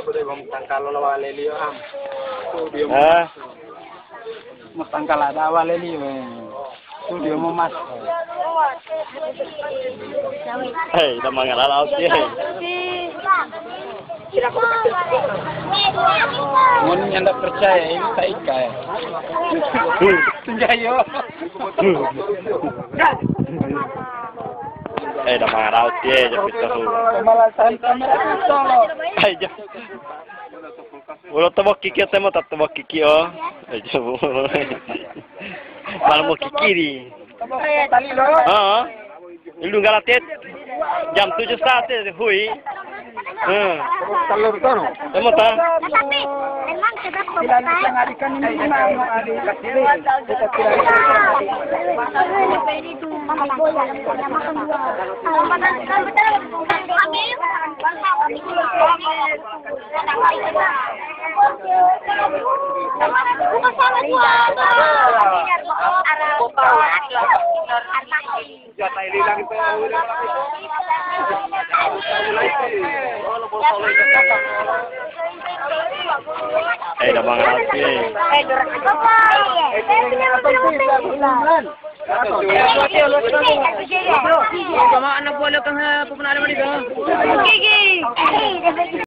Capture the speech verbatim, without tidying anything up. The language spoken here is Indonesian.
boleh tangkal lawan Lelio am. Studio Ah, mas tangkal ada awal Lelio. Studio mo mas. hey, dah mangal laut dia. Mun yang tak percaya ini tak ikai. Tunjayo. Eh, dah mangal laut dia, jadi tahu. Malasan kamera solo. Ay, ya. Ulo tebak kiki temo tak tebak kiki oh. Ay, jabo. Malam mau kiki di. Tali lo. Ah. Ilung galatet. Jam tujuh saat hui. Hmm. Talur tono. Temo ta. Tapi emang sudah Sila lang alikan ini na ano ali kasili. Kita sila. Jata ilang ito. Eh, dah mangal laut dia. Eh, dorang apa? Eh, Sama anak bola kang pupunaan naman ito. Gigi.